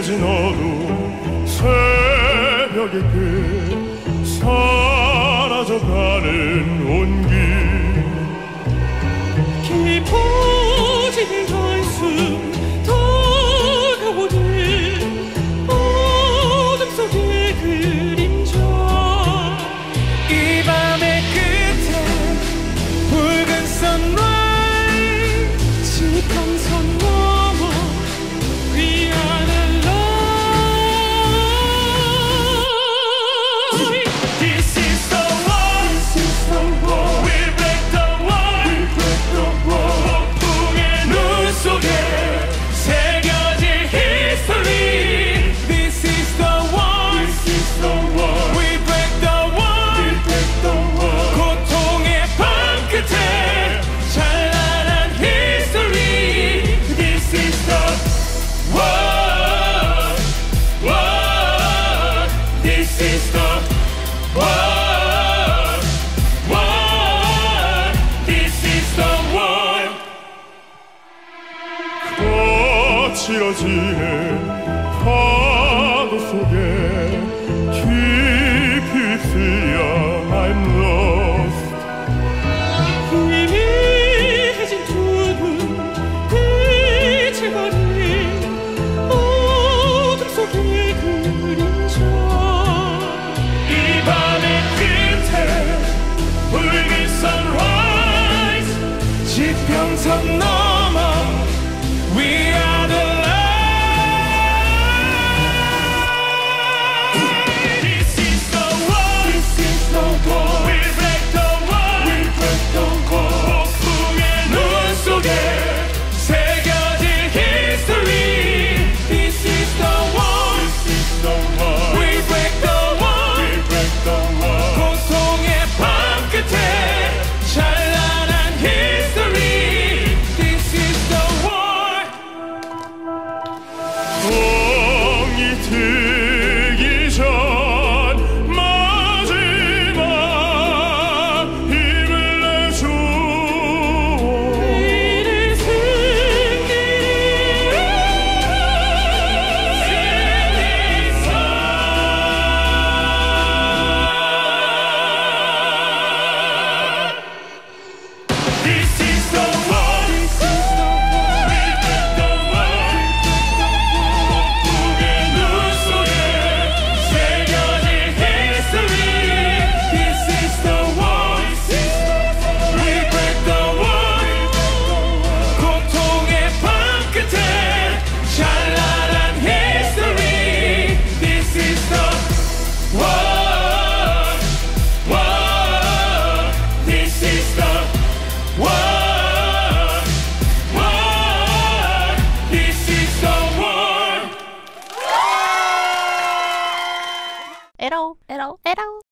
흐려진 어둠 새벽의 끝 사라져가는 온기 깊어지는 한숨 다가오는 어둠 속의 그림자 이 밤의 끝에 붉은 sunrise 지평선 넘어 We are the light This is the war We break the wall 폭풍의 눈 속에 새겨질 history This is the war We break the wall 고통의 밤 끝에 찬란한 history This is the war This is the war This is the war 거칠어지는 파도 속에 깊이 휩쓸려 I'm lost 희미해진 두 눈 빛을 가린 어둠 속의 그림자 이 밤의 끝에 붉은 sunrise 지평선 넘어 We are the light This is the war We break the wall 폭풍의 눈 속에 새겨질 history This is the war We break the wall 고통의 밤 끝에 찬란한 history This is the war 봄이 들기 전 마지막 힘을 내줘 내일의 This is the war We break the wall 폭풍의 눈 속에 새겨질 history This is the war We break the wall 고통의 밤 끝에 찬란한 history This is the war This is the war This is the war 에러 에러 에러